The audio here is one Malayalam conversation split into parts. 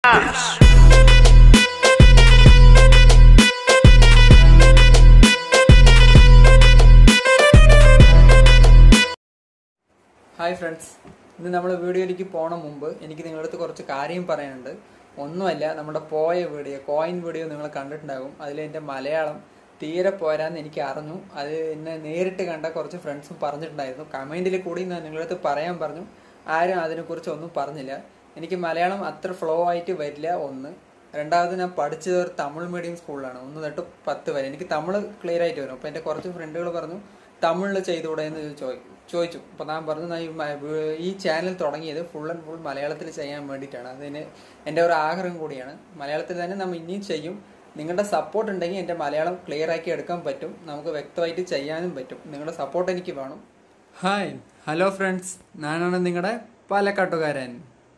ഹായ് ഫ്രണ്ട്സ്, ഇന്ന് നമ്മൾ വീഡിയോയിലേക്ക് പോണ മുമ്പ് എനിക്ക് നിങ്ങളുടെ അടുത്ത് കുറച്ച് കാര്യം പറയാനുണ്ട്. ഒന്നുമല്ല, നമ്മുടെ പോയ വീഡിയോ കോയിൻ വീഡിയോ നിങ്ങൾ കണ്ടിട്ടുണ്ടാകും. അതിലെൻ്റെ മലയാളം തീരെ പോരാന്ന് എനിക്ക് അറിഞ്ഞു. അത് എന്നെ നേരിട്ട് കണ്ട കുറച്ച് ഫ്രണ്ട്സും പറഞ്ഞിട്ടുണ്ടായിരുന്നു. കമൻറ്റിൽ കൂടി ഞാൻ നിങ്ങളുടെ അടുത്ത് പറയാൻ പറഞ്ഞു. ആരും അതിനെക്കുറിച്ച് ഒന്നും പറഞ്ഞില്ല. എനിക്ക് മലയാളം അത്ര ഫ്ലോ ആയിട്ട് വരില്ല. ഒന്ന്, രണ്ടാമത് ഞാൻ പഠിച്ചത് ഒരു തമിഴ് മീഡിയം സ്കൂളിലാണ്. 1 തൊട്ട് 10 വരെ. എനിക്ക് തമിഴ് ക്ലിയർ ആയിട്ട് വരും. അപ്പോൾ എൻ്റെ കുറച്ച് ഫ്രണ്ടുകൾ പറഞ്ഞു തമിഴിൽ ചെയ്തുകൂടെ എന്ന് ചോദിച്ചു. അപ്പോൾ ഞാൻ പറഞ്ഞു, ഈ ചാനൽ തുടങ്ങിയത് ഫുൾ ആൻഡ് ഫുൾ മലയാളത്തിൽ ചെയ്യാൻ വേണ്ടിയിട്ടാണ്. അതിന് എൻ്റെ ഒരു ആഗ്രഹം കൂടിയാണ്. മലയാളത്തിൽ തന്നെ നമ്മൾ ഇനിയും ചെയ്യും. നിങ്ങളുടെ സപ്പോർട്ട് ഉണ്ടെങ്കിൽ എൻ്റെ മലയാളം ക്ലിയർ ആക്കി എടുക്കാൻ പറ്റും. നമുക്ക് വ്യക്തമായിട്ട് ചെയ്യാനും പറ്റും. നിങ്ങളുടെ സപ്പോർട്ട് എനിക്ക് വേണം. ഹായ്, ഹലോ ഫ്രണ്ട്സ്, ഞാനാണ് നിങ്ങളുടെ പാലക്കാട്ടുകാരൻ.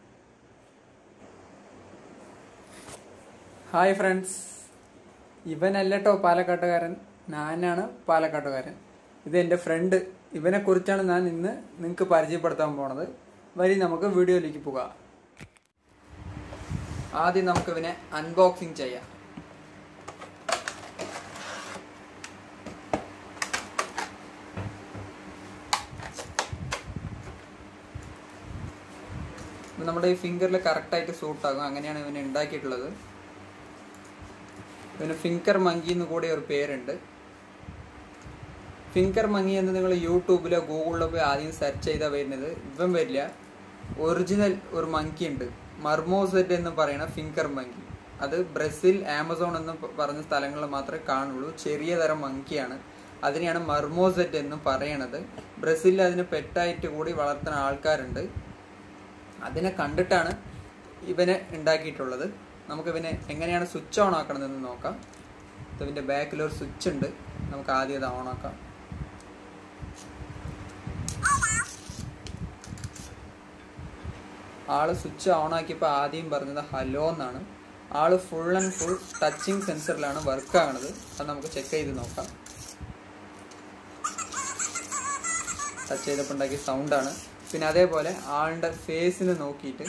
ഹായ് ഫ്രണ്ട്സ്, ഇവനല്ലോ പാലക്കാട്ടുകാരൻ, ഞാനാണ് പാലക്കാട്ടുകാരൻ. ഇത് എൻ്റെ ഫ്രണ്ട്. ഇവനെ കുറിച്ചാണ് ഞാൻ ഇന്ന് നിങ്ങൾക്ക് പരിചയപ്പെടുത്താൻ പോണത്. വരി നമുക്ക് വീഡിയോയിലേക്ക് പോകാം. ആദ്യം നമുക്ക് ഇവനെ അൺബോക്സിങ് ചെയ്യാം. നമ്മുടെ ഈ ഫിംഗറിൽ കറക്റ്റായിട്ട് സൂട്ടാകും. അങ്ങനെയാണ് ഇവനെ ഉണ്ടാക്കിയിട്ടുള്ളത്. ഇവന് ഫിംഗർ മങ്കി എന്ന് കൂടി ഒരു പേരുണ്ട്. ഫിംഗർ മങ്കി എന്ന് നിങ്ങൾ യൂട്യൂബിലോ ഗൂഗിളിലോ പോയി ആദ്യം സെർച്ച് ചെയ്താൽ വരുന്നത് ഇവൻ വരില്ല. ഒറിജിനൽ ഒരു മങ്കി ഉണ്ട്, മർമോസെറ്റ് എന്ന് പറയുന്ന ഫിംഗർ മങ്കി. അത് ബ്രസീൽ, ആമസോൺ എന്ന് പറഞ്ഞ സ്ഥലങ്ങളിൽ മാത്രമേ കാണുള്ളൂ. ചെറിയ തരം മങ്കിയാണ്. അതിനെയാണ് മർമോസെറ്റ് എന്ന് പറയണത്. ബ്രസീലിൽ അതിന് പെറ്റായിട്ട് കൂടി വളർത്തുന്ന ആൾക്കാരുണ്ട്. അതിനെ കണ്ടിട്ടാണ് ഇവനെ ഉണ്ടാക്കിയിട്ടുള്ളത്. നമുക്കിവനെ എങ്ങനെയാണ് സ്വിച്ച് ഓൺ ആക്കണമെന്ന് നോക്കാം. ഇതിൻ്റെ ബാക്കിലൊരു സ്വിച്ച് ഉണ്ട്. നമുക്ക് ആദ്യം അത് ഓൺ ആക്കാം. ആള് സ്വിച്ച് ഓൺ ആക്കിയപ്പോൾ ആദ്യം പറഞ്ഞത് ഹലോ എന്നാണ്. ആള് ഫുൾ ആൻഡ് ഫുൾ ടച്ചിങ് സെൻസറിലാണ് വർക്ക് ആകുന്നത്. അത് നമുക്ക് ചെക്ക് ചെയ്ത് നോക്കാം. ടച്ച് ചെയ്തപ്പോൾ ഉണ്ടാക്കിയ സൗണ്ടാണ്. പിന്നെ അതേപോലെ ആളുടെ ഫേസിന് നോക്കിയിട്ട്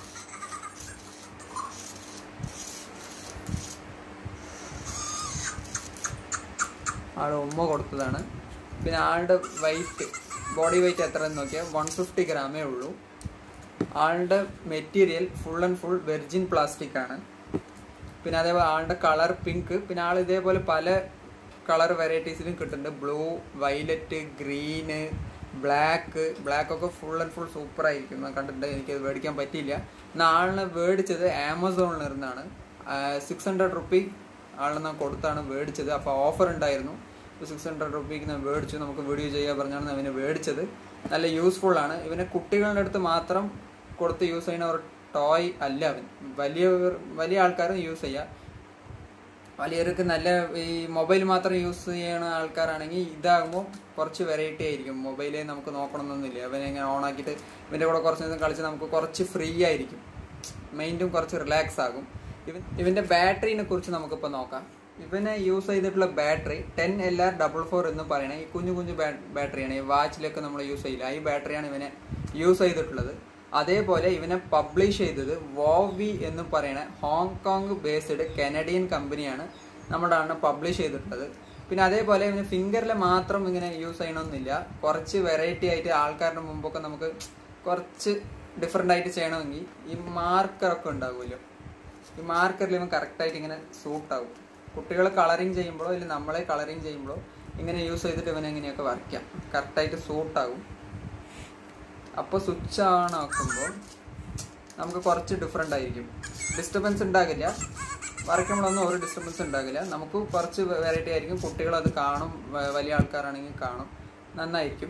ആൾ ഉമ്മ കൊടുത്തതാണ്. പിന്നെ ആളുടെ വെയിറ്റ്, ബോഡി വെയിറ്റ് എത്രയെന്ന് നോക്കിയാൽ 150 ഗ്രാമേ ഉള്ളൂ. ആളുടെ material full and full virgin plastic ആണ്. പിന്നെ അതേപോലെ ആളുടെ കളർ പിങ്ക്. പിന്നെ ആൾ ഇതേപോലെ പല കളർ വെറൈറ്റീസിലും കിട്ടുന്നുണ്ട്. ബ്ലൂ, വയലറ്റ്, ഗ്രീന്, ബ്ലാക്ക് ഒക്കെ ഫുൾ ആൻഡ് ഫുൾ സൂപ്പർ ആയിരിക്കും. ഞാൻ കണ്ടിട്ട് എനിക്കത് മേടിക്കാൻ പറ്റിയില്ല. എന്നാൽ ആളിനെ മേടിച്ചത് ആമസോണിൽ നിന്നാണ്. 600 റുപ്പി ആളിനെ ഞാൻ കൊടുത്താണ് മേടിച്ചത്. അപ്പോൾ ഓഫർ ഉണ്ടായിരുന്നു. 600 റുപ്പിക്ക് ഞാൻ മേടിച്ചു. നമുക്ക് വീഡിയോ ചെയ്യാൻ പറഞ്ഞാണ് അവനെ മേടിച്ചത്. നല്ല യൂസ്ഫുൾ ആണ്. ഇവനെ കുട്ടികളുടെ അടുത്ത് മാത്രം കൊടുത്ത് യൂസ് ചെയ്യുന്ന ഒരു ടോയ് അല്ല അവൻ. വലിയ ആൾക്കാരും യൂസ് ചെയ്യാം. വലിയവർക്ക് നല്ല ഈ മൊബൈൽ മാത്രം യൂസ് ചെയ്യുന്ന ആൾക്കാരാണെങ്കിൽ ഇതാകുമ്പോൾ കുറച്ച് വെറൈറ്റി ആയിരിക്കും. മൊബൈലേ നമുക്ക് നോക്കണമെന്നൊന്നുമില്ല. അവനെ ഇങ്ങനെ ഓൺ ആക്കിയിട്ട് ഇവൻ്റെ കൂടെ കുറച്ച് ദിവസം കളിച്ച് നമുക്ക് കുറച്ച് ഫ്രീ ആയിരിക്കും. മൈൻഡും കുറച്ച് റിലാക്സ് ആകും. ഇവൻ്റെ ബാറ്ററിനെ കുറിച്ച് നമുക്കിപ്പോൾ നോക്കാം. ഇവനെ യൂസ് ചെയ്തിട്ടുള്ള ബാറ്ററി 10LR44 എന്ന് പറയണേ ഈ കുഞ്ഞു ബാറ്ററിയാണ്. ഈ വാച്ചിലൊക്കെ നമ്മൾ യൂസ് ചെയ്യില്ല. ഈ ബാറ്ററിയാണ് ഇവനെ യൂസ് ചെയ്തിട്ടുള്ളത്. അതേപോലെ ഇവനെ പബ്ലിഷ് ചെയ്തത് വോവി എന്ന് പറയണ ഹോങ്കോങ് ബേസ്ഡ് കനഡിയൻ കമ്പനിയാണ് നമ്മുടെ ആണ് പബ്ലിഷ് ചെയ്തിട്ടുള്ളത്. പിന്നെ അതേപോലെ ഇവന് ഫിംഗറിൽ മാത്രം ഇങ്ങനെ യൂസ് ചെയ്യണമെന്നില്ല. കുറച്ച് വെറൈറ്റി ആയിട്ട് ആൾക്കാരുടെ മുമ്പൊക്കെ നമുക്ക് കുറച്ച് ഡിഫറെൻ്റ് ആയിട്ട് ചെയ്യണമെങ്കിൽ ഈ മാർക്കറൊക്കെ ഉണ്ടാവുമല്ലോ, ഈ മാർക്കറിൽ ഇവൻ കറക്റ്റായിട്ട് ഇങ്ങനെ സൂട്ടാവും. കുട്ടികൾ കളറിങ് ചെയ്യുമ്പോഴോ ഇല്ല നമ്മളെ കളറിങ് ചെയ്യുമ്പോഴോ ഇങ്ങനെ യൂസ് ചെയ്തിട്ട് ഇവനെ എങ്ങനെയൊക്കെ വരയ്ക്കാം. കറക്റ്റായിട്ട് സൂട്ടാകും. അപ്പോൾ സ്വിച്ച് ഓൺ ആക്കുമ്പോൾ നമുക്ക് കുറച്ച് ഡിഫറെൻ്റ് ആയിരിക്കും. ഡിസ്റ്റർബൻസ് ഉണ്ടാകില്ല. വരയ്ക്കുമ്പോഴൊന്നും ഒരു ഡിസ്റ്റർബൻസ് ഉണ്ടാകില്ല. നമുക്ക് കുറച്ച് വെറൈറ്റി ആയിരിക്കും. കുട്ടികളത് കാണും, വലിയ ആൾക്കാരാണെങ്കിൽ കാണും, നന്നായിരിക്കും.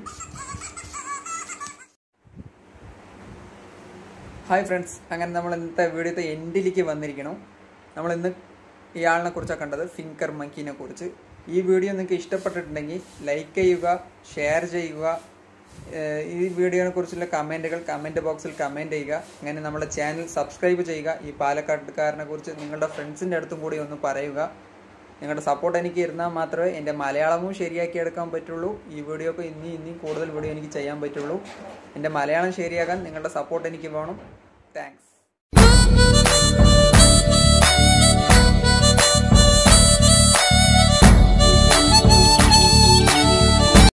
ഹായ് ഫ്രണ്ട്സ്, അങ്ങനെ നമ്മൾ ഇന്നത്തെ വീഡിയോത്തെ എൻഡിലേക്ക് വന്നിരിക്കണം. നമ്മളിന്ന് ഇയാളിനെ കുറിച്ചാണ് കണ്ടത്, ഫിംഗർ മങ്കിനെ കുറിച്ച്. ഈ വീഡിയോ നിങ്ങൾക്ക് ഇഷ്ടപ്പെട്ടിട്ടുണ്ടെങ്കിൽ ലൈക്ക് ചെയ്യുക, ഷെയർ ചെയ്യുക. ഈ വീഡിയോനെ കുറിച്ചുള്ള കമൻറ്റുകൾ കമൻറ്റ് ബോക്സിൽ കമൻറ്റ് ചെയ്യുക. അങ്ങനെ നമ്മുടെ ചാനൽ സബ്സ്ക്രൈബ് ചെയ്യുക. ഈ പാലക്കാട്ടുകാരനെ കുറിച്ച് നിങ്ങളുടെ ഫ്രണ്ട്സിൻ്റെ അടുത്തും കൂടി ഒന്ന് പറയുക. നിങ്ങളുടെ സപ്പോർട്ട് എനിക്ക് ഇരുന്നാൽ മാത്രമേ എൻ്റെ മലയാളവും ശരിയാക്കി എടുക്കാൻ പറ്റുള്ളൂ. ഈ വീഡിയോക്ക് ഇനിയും കൂടുതൽ വീഡിയോ എനിക്ക് ചെയ്യാൻ പറ്റുള്ളൂ. എൻ്റെ മലയാളം ശരിയാക്കാൻ നിങ്ങളുടെ സപ്പോർട്ട് എനിക്ക് വേണം. താങ്ക്സ്.